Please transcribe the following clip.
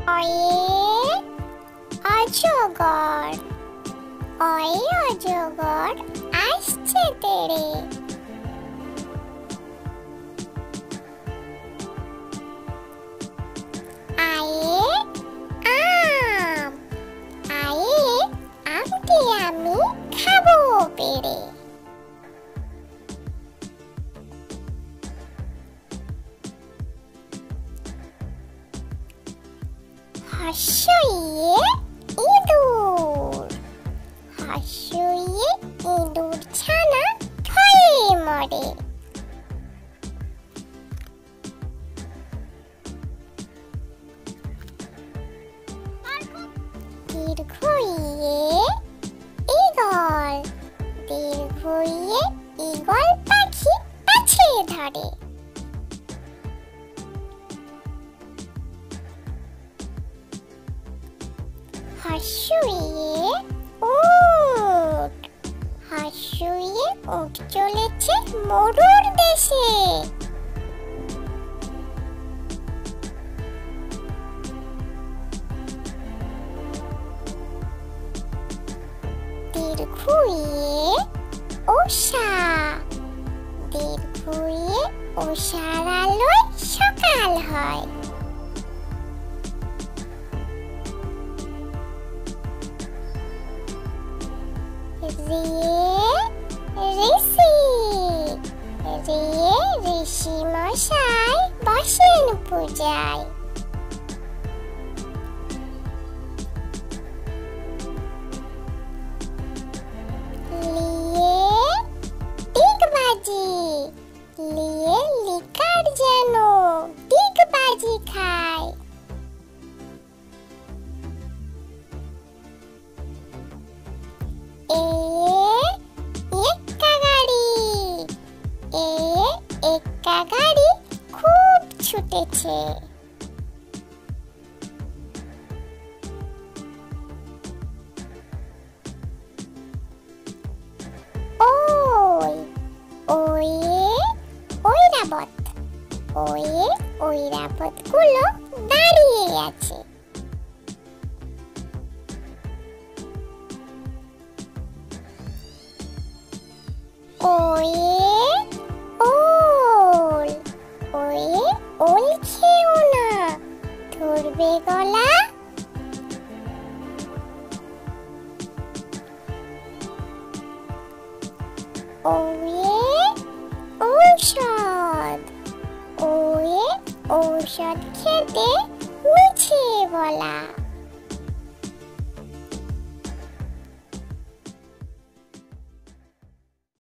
অয়ে অজগর, অয়ে অজগর আসছে তেড়ে। আয়ে আম, আয়ে আমটি আমি খাবো পেড়ে। হর্ষইয়ে ইঁদুর, হর্ষইয়ে ইঁদুর ছানা ভয়ে মরে। দীর্ঘইয়ে ঈগল, দীর্ঘইয়ে ঈগল পাখি পাছে ধরে। হর্ষইয়ে উট, হর্ষইয়ে উট চলেছে মরুর দেশে। দীর্ঘইয়ে উষা, দীর্ঘইয়ে উষার আলোয় সকাল হয়। ঋষি, ঋষি মশাই বসেন পূজায়। ডিগবাজি, লিয়ে লিকার যেন ডিগবাজি খায়। এক্কা গাড়ি খুব ছুটেছে। ওই ওয়ে ঐরাবত, ওয়ে ঐরাবত গুলো দাঁড়িয়ে আছে। ওয়ে ওল, ওয়ে ওল খেও না, ধরবে গলা। ওয়ে ঔষধ, ওয়ে ঔষধ খেতে মিছে বলা।